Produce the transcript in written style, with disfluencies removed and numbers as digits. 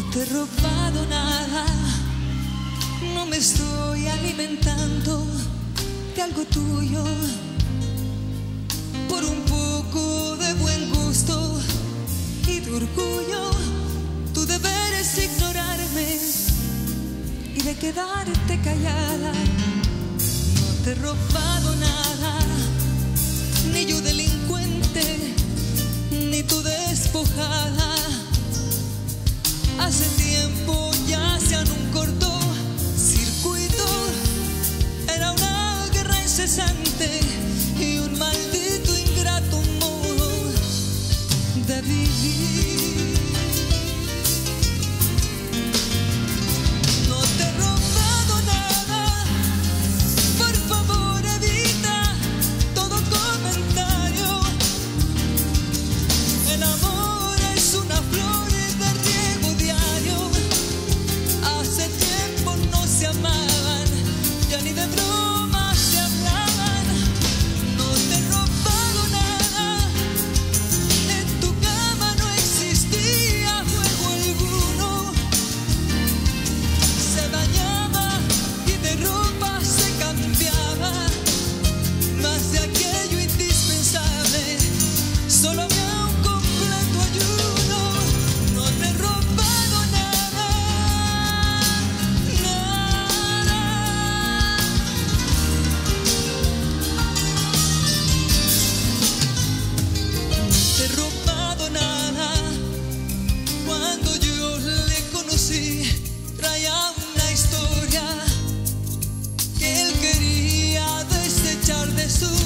te he robado nada, no me estoy alimentando de algo tuyo. Por un poco de buen gusto y de orgullo, tú deberes ignorarme y de quedarte callada. No te he robado nada, ni yo delincuente, ni tú despojada. Hace tiempo ya se han un cortocircuito, era una guerra incesante y un maldito ingrato modo de vivir. No te he robado nada, por favor evita todo comentario. El amor es una flor de riego diario. Hace tiempo no se amaban, ya ni de broma se hablaban. No te he robado nada, en tu cama no existía fuego alguno. Se dañaba y de ropa se cambiaba, más de aquello indispensable solo había un completo ayuno. No te he robado nada, nada. No te he robado nada. Cuando yo le conocí, traía una historia que él quería desechar de su